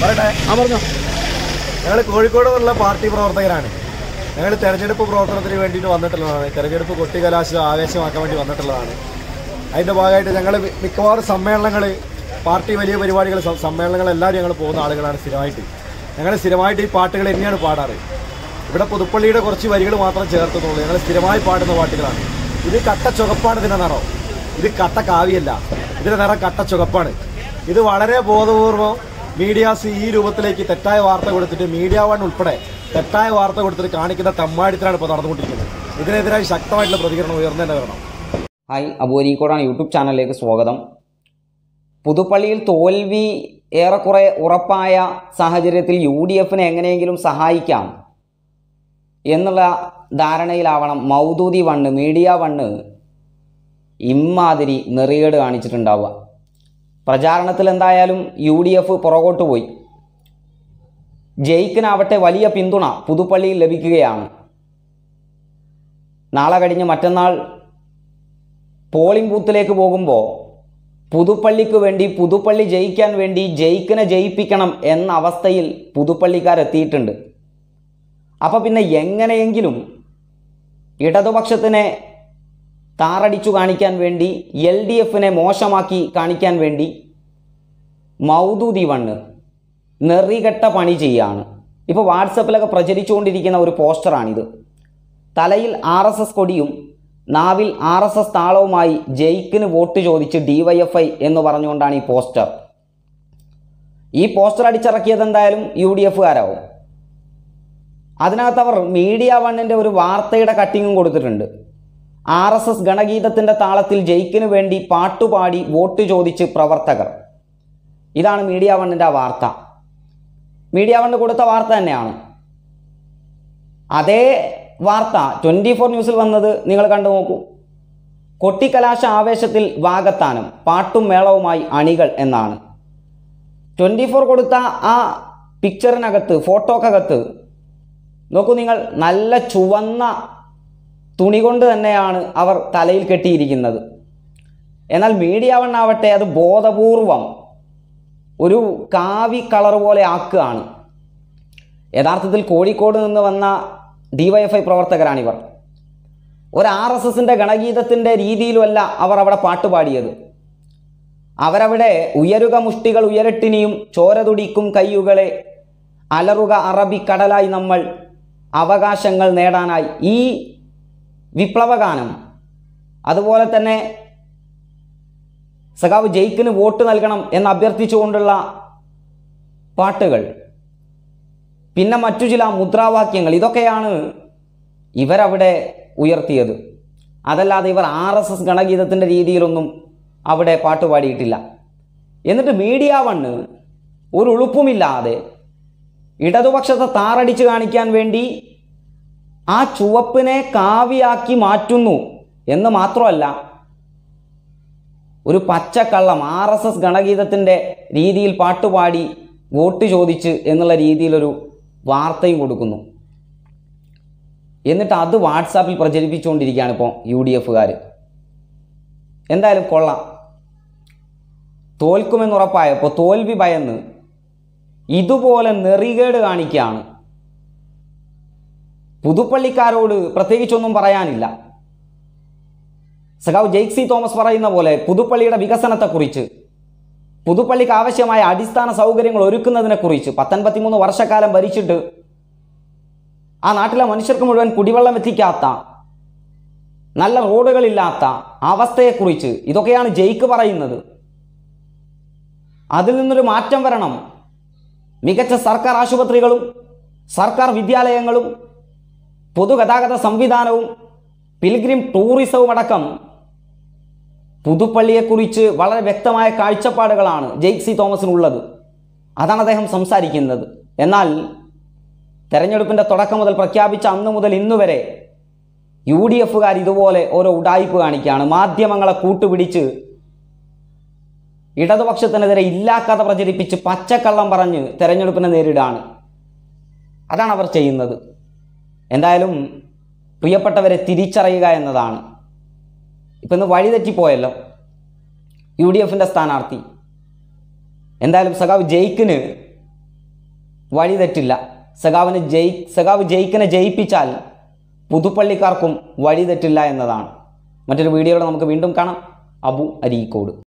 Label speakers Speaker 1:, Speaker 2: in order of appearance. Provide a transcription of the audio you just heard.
Speaker 1: ഞങ്ങൾ കോഴിക്കോട് നിന്നുള്ള പാർട്ടി പ്രവർത്തകരാണ്. ഞങ്ങൾ തെരഞ്ഞെടുപ്പ് പ്രവർത്തനത്തിന് വേണ്ടിയിട്ട് വന്നിട്ടുള്ളതാണ്. തെരഞ്ഞെടുപ്പ് കൊട്ടിക്കലാശം ആവേശമാക്കാൻ വേണ്ടി വന്നിട്ടുള്ളതാണ്. അതിൻ്റെ ഭാഗമായിട്ട് ഞങ്ങൾ മിക്കവാറും സമ്മേളനങ്ങൾ, പാർട്ടി വലിയ പരിപാടികൾ, സമ്മേളനങ്ങളെല്ലാവരും ഞങ്ങൾ പോകുന്ന ആളുകളാണ്. ഞങ്ങൾ സ്ഥിരമായിട്ട് ഈ പാട്ടുകൾ തന്നെയാണ് പാടാറ്. ഇവിടെ പുതുപ്പള്ളിയുടെ കുറച്ച് വരികൾ മാത്രം ചേർത്തുന്നുള്ളൂ. ഞങ്ങൾ സ്ഥിരമായി പാടുന്ന പാട്ടുകളാണ്. ഇത് കട്ട ചുവപ്പാണ് ഇതിൻ്റെ നിറം. ഇത് കട്ട കാവിയല്ല, ഇതിൻ്റെ നിറം കട്ട ചുവപ്പാണ്. ഇത് വളരെ ബോധപൂർവം മീഡിയാസ് ഈ രൂപത്തിലേക്ക് തെറ്റായ വാർത്ത കൊടുത്തിട്ട്, MediaOne ഉൾപ്പെടെ തെറ്റായ വാർത്ത കൊടുത്തിട്ട് കാണിക്കുന്ന തമ്മാടിത്തരാണ് ഇപ്പോൾ നടന്നുകൊണ്ടിരിക്കുന്നത്. ഇതിനെതിരായി ശക്തമായിട്ടുള്ള പ്രതികരണം ഉയർന്നു തന്നെ വരണം.
Speaker 2: ഹായ്, അരീക്കോടാണ് യൂട്യൂബ് ചാനലിലേക്ക് സ്വാഗതം. പുതുപ്പള്ളിയിൽ തോൽവി ഏറെക്കുറെ ഉറപ്പായ സാഹചര്യത്തിൽ UDFനെ എങ്ങനെയെങ്കിലും സഹായിക്കാം എന്നുള്ള ധാരണയിലാവണം മൗദൂദി വണ്ണ്, MediaOne ഇമ്മാതിരി നെറികേട് കാണിച്ചിട്ടുണ്ടാവുക. പ്രചാരണത്തിൽ എന്തായാലും UDF പുറകോട്ട് പോയി. ജയിക്കിനാവട്ടെ വലിയ പിന്തുണ പുതുപ്പള്ളിയിൽ ലഭിക്കുകയാണ്. നാളെ കഴിഞ്ഞ് മറ്റന്നാൾ പോളിംഗ് ബൂത്തിലേക്ക് പോകുമ്പോൾ പുതുപ്പള്ളിക്ക് വേണ്ടി, പുതുപ്പള്ളി ജയിക്കാൻ വേണ്ടി ജയിക്കിനെ ജയിപ്പിക്കണം എന്ന അവസ്ഥയിൽ പുതുപ്പള്ളിക്കാരെത്തിയിട്ടുണ്ട്. അപ്പോൾ പിന്നെ എങ്ങനെയെങ്കിലും ഇടതുപക്ഷത്തിനെ താറടിച്ചു കാണിക്കാൻ വേണ്ടി, LDFനെ മോശമാക്കി കാണിക്കാൻ വേണ്ടി മൗദൂദി വണ്ണ് നെറികെട്ട പണി ചെയ്യാണ്. ഇപ്പോൾ വാട്സപ്പിലൊക്കെ പ്രചരിച്ചുകൊണ്ടിരിക്കുന്ന ഒരു പോസ്റ്ററാണിത്. തലയിൽ RSS കൊടിയും നാവിൽ RSS താളവുമായി ജയിക്കിന് വോട്ട് ചോദിച്ച് DYFI എന്ന് പറഞ്ഞുകൊണ്ടാണ് ഈ പോസ്റ്റർ. ഈ പോസ്റ്റർ അടിച്ചിറക്കിയത് എന്തായാലും UDFകാരാവും. അതിനകത്ത് അവർ MediaOneൻ്റെ ഒരു വാർത്തയുടെ കട്ടിങ്ങും കൊടുത്തിട്ടുണ്ട്. RSS ഗണഗീതത്തിൻ്റെ താളത്തിൽ ജയിക്കിന് വേണ്ടി പാട്ടുപാടി വോട്ട് ചോദിച്ച് പ്രവർത്തകർ. ഇതാണ് MediaOneൻ്റെ ആ വാർത്ത. MediaOne കൊടുത്ത വാർത്ത തന്നെയാണ്. അതേ വാർത്ത 24 ന്യൂസിൽ വന്നത് നിങ്ങൾ കണ്ടു നോക്കൂ. കൊട്ടിക്കലാശ ആവേശത്തിൽ വാകത്താനം, പാട്ടും മേളവുമായി അണികൾ എന്നാണ് 24 കൊടുത്ത ആ പിക്ചറിനകത്ത്, ഫോട്ടോക്കകത്ത് നോക്കൂ നിങ്ങൾ. നല്ല ചുവന്ന തുണി കൊണ്ട് തന്നെയാണ് അവർ തലയിൽ കെട്ടിയിരിക്കുന്നത്. എന്നാൽ MediaOne ആവട്ടെ അത് ബോധപൂർവം ഒരു കാവി കളർ പോലെ ആക്കുകയാണ്. യഥാർത്ഥത്തിൽ കോഴിക്കോട് നിന്ന് വന്ന DYFI പ്രവർത്തകരാണിവർ. ഒരു RSSൻ്റെ ഗണഗീതത്തിൻ്റെ രീതിയിലുമല്ല അവർ അവിടെ പാട്ടുപാടിയത്. അവരവിടെ ഉയരുക മുഷ്ടികൾ ഉയരട്ടിനിയും ചോരതുടിക്കും കയ്യുകളെ അലറുക അറബിക്കടലായി നമ്മൾ അവകാശങ്ങൾ നേടാനായി, ഈ വിപ്ലവഗാനം, അതുപോലെ തന്നെ സഖാവ് ജയിക്കിന് വോട്ട് നൽകണം എന്ന് അഭ്യർത്ഥിച്ചുകൊണ്ടുള്ള പാട്ടുകൾ, പിന്നെ മറ്റു ചില മുദ്രാവാക്യങ്ങൾ, ഇതൊക്കെയാണ് ഇവരവിടെ ഉയർത്തിയത്. അതല്ലാതെ ഇവർ RSS ഗണഗീതത്തിൻ്റെ രീതിയിലൊന്നും അവിടെ പാട്ടുപാടിയിട്ടില്ല. എന്നിട്ട് MediaOne ഒരു ഉളുപ്പുമില്ലാതെ ഇടതുപക്ഷത്തെ താറടിച്ച് കാണിക്കാൻ വേണ്ടി ആ ചുവപ്പിനെ കാവിയാക്കി മാറ്റുന്നു എന്ന് മാത്രമല്ല, ഒരു പച്ചക്കള്ളം RSS ഗണഗീതത്തിൻ്റെ രീതിയിൽ പാട്ടുപാടി വോട്ട് ചോദിച്ച് എന്നുള്ള രീതിയിലൊരു വാർത്തയും കൊടുക്കുന്നു. എന്നിട്ട് അത് വാട്സാപ്പിൽ പ്രചരിപ്പിച്ചുകൊണ്ടിരിക്കുകയാണ് ഇപ്പോൾ UDFകാർ. എന്തായാലും കൊള്ളാം. തോൽക്കുമെന്നുറപ്പായപ്പോൾ തോൽവി ഭയന്ന് ഇതുപോലെ നെറികേട് കാണിക്കുകയാണ്. പുതുപ്പള്ളിക്കാരോട് പ്രത്യേകിച്ചൊന്നും പറയാനില്ല. സഖാവ് ജെയ്സി തോമസ് പറയുന്ന പോലെ പുതുപ്പള്ളിയുടെ വികസനത്തെക്കുറിച്ച്, പുതുപ്പള്ളിക്ക് ആവശ്യമായ അടിസ്ഥാന സൗകര്യങ്ങൾ ഒരുക്കുന്നതിനെക്കുറിച്ച് 53 വർഷക്കാലം ഭരിച്ചിട്ട് ആ നാട്ടിലെ മനുഷ്യർക്ക് മുഴുവൻ കുടിവെള്ളം എത്തിക്കാത്ത, നല്ല റോഡുകളില്ലാത്ത അവസ്ഥയെക്കുറിച്ച് ഇതൊക്കെയാണ് ജയിക്ക് പറയുന്നത്. അതിൽ നിന്നൊരു മാറ്റം വരണം. മികച്ച സർക്കാർ ആശുപത്രികളും സർക്കാർ വിദ്യാലയങ്ങളും പൊതുഗതാഗത സംവിധാനവും പിൽഗ്രിം ടൂറിസവും അടക്കം പുതുപ്പള്ളിയെക്കുറിച്ച് വളരെ വ്യക്തമായ കാഴ്ചപ്പാടുകളാണ് ജെയ്സി തോമസിനുള്ളത്. അതാണ് അദ്ദേഹം സംസാരിക്കുന്നത്. എന്നാൽ തെരഞ്ഞെടുപ്പിൻ്റെ തുടക്കം മുതൽ പ്രഖ്യാപിച്ച അന്ന് മുതൽ ഇന്ന് വരെ UDFകാർ ഇതുപോലെ ഓരോ ഉഡായിപ്പ് കാണിക്കുകയാണ്. മാധ്യമങ്ങളെ കൂട്ടുപിടിച്ച് ഇടതുപക്ഷത്തിനെതിരെ ഇല്ലാക്കഥ പ്രചരിപ്പിച്ച് പച്ചക്കള്ളം പറഞ്ഞ് തെരഞ്ഞെടുപ്പിനെ നേരിടാണ്. അതാണ് അവർ ചെയ്യുന്നത്. എന്തായാലും പ്രിയപ്പെട്ടവരെ തിരിച്ചറിയുക എന്നതാണ്. ഇപ്പം ഇന്ന് വഴിതെറ്റിപ്പോയല്ലോ UDFൻ്റെ സ്ഥാനാർത്ഥി. എന്തായാലും സഖാവ് ജയിക്കിന് വഴി തെറ്റില്ല. സഖാവ് ജയിക്കനെ ജയിപ്പിച്ചാൽ പുതുപ്പള്ളിക്കാർക്കും വഴി തെറ്റില്ല എന്നതാണ്. മറ്റൊരു വീഡിയോയിൽ നമുക്ക് വീണ്ടും കാണാം. അബു അരീക്കോട്.